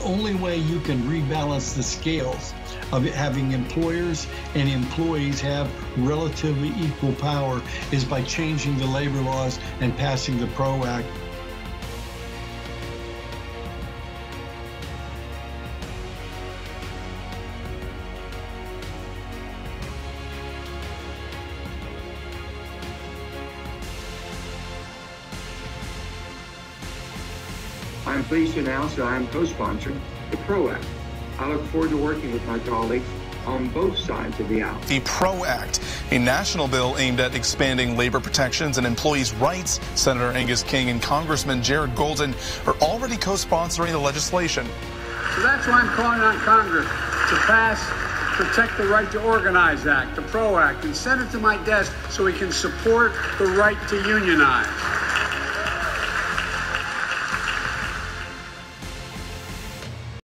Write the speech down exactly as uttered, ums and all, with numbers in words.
only way you can rebalance the scales of having employers and employees have relatively equal power is by changing the labor laws and passing the PRO Act. I'm pleased to announce that I am co-sponsoring the PRO Act. I look forward to working with my colleagues on both sides of the aisle. The PRO Act, a national bill aimed at expanding labor protections and employees' rights. Senator Angus King and Congressman Jared Golden are already co-sponsoring the legislation. So that's why I'm calling on Congress to pass Protect the Right to Organize Act, the PRO Act, and send it to my desk so we can support the right to unionize.